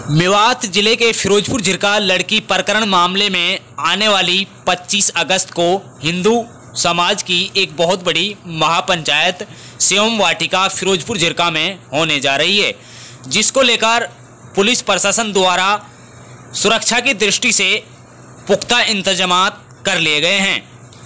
मेवात जिले के फिरोजपुर झिरका लड़की प्रकरण मामले में आने वाली 25 अगस्त को हिंदू समाज की एक बहुत बड़ी महापंचायत शिवम वाटिका फिरोजपुर झिरका में होने जा रही है, जिसको लेकर पुलिस प्रशासन द्वारा सुरक्षा की दृष्टि से पुख्ता इंतजामात कर लिए गए हैं।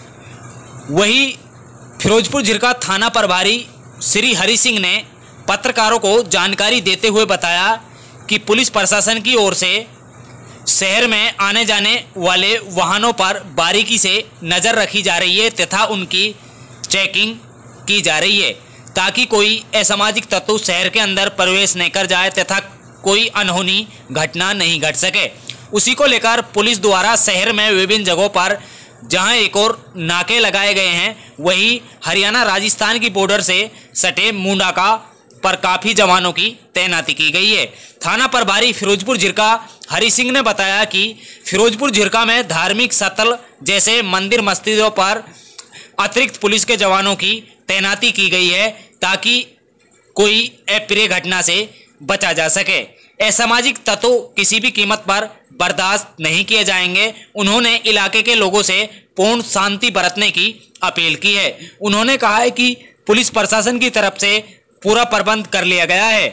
वहीं फिरोजपुर झिरका थाना प्रभारी श्री हरि सिंह ने पत्रकारों को जानकारी देते हुए बताया कि पुलिस प्रशासन की ओर से शहर में आने जाने वाले वाहनों पर बारीकी से नज़र रखी जा रही है तथा उनकी चेकिंग की जा रही है, ताकि कोई असामाजिक तत्व शहर के अंदर प्रवेश नहीं कर जाए तथा कोई अनहोनी घटना नहीं घट सके। उसी को लेकर पुलिस द्वारा शहर में विभिन्न जगहों पर जहां एक और नाके लगाए गए हैं, वहीं हरियाणा राजस्थान की बॉर्डर से सटे मुंडाका पर काफ़ी जवानों की तैनाती की गई है। थाना प्रभारी फिरोजपुर झिरका हरि सिंह ने बताया कि फिरोजपुर झिरका में धार्मिक स्थल जैसे मंदिर मस्जिदों पर अतिरिक्त पुलिस के जवानों की तैनाती की गई है, ताकि कोई अप्रिय घटना से बचा जा सके। असामाजिक तत्व किसी भी कीमत पर बर्दाश्त नहीं किए जाएंगे। उन्होंने इलाके के लोगों से पूर्ण शांति बरतने की अपील की है। उन्होंने कहा है कि पुलिस प्रशासन की तरफ से पूरा प्रबंध कर लिया गया है।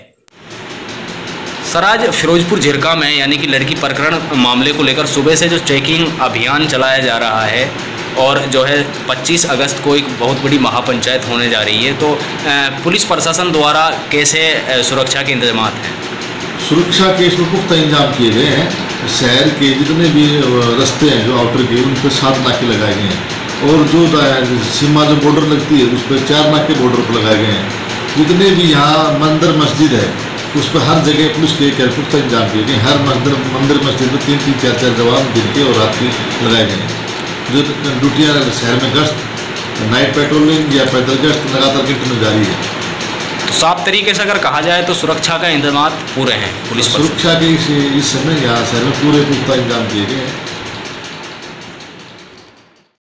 सर, आज फिरोजपुर झिरका में यानी कि लड़की प्रकरण मामले को लेकर सुबह से जो चेकिंग अभियान चलाया जा रहा है और जो है 25 अगस्त को एक बहुत बड़ी महापंचायत होने जा रही है, तो पुलिस प्रशासन द्वारा कैसे सुरक्षा के इंतजाम हैं? सुरक्षा के इसमें पुख्ता इंतजाम किए गए हैं। शहर के जितने भी रास्ते हैं जो आउटर के, उन पर 7 नाके लगाए गए हैं और जो सीमा जो बॉर्डर लगती है उस पर 4 नाके बॉर्डर पर लगाए गए हैं। जितने भी यहाँ मंदिर मस्जिद है उस पर हर जगह पुलिस के पुख्ता इंतजाम किए गए। हर मंदिर मस्जिद में 3-3, 4-4 जवान दिन के और रात के लगाए गए हैं, जो ड्यूटियाँ शहर में गश्त, नाइट पेट्रोलिंग या पैदल गश्त लगातार कंटिन्यू जारी है। तो साफ तरीके से अगर कहा जाए तो सुरक्षा का इंतजाम पूरे हैं। पुलिस सुरक्षा के इस समय यहाँ शहर में पूरे पुख्ता इंतजाम किए गए हैं।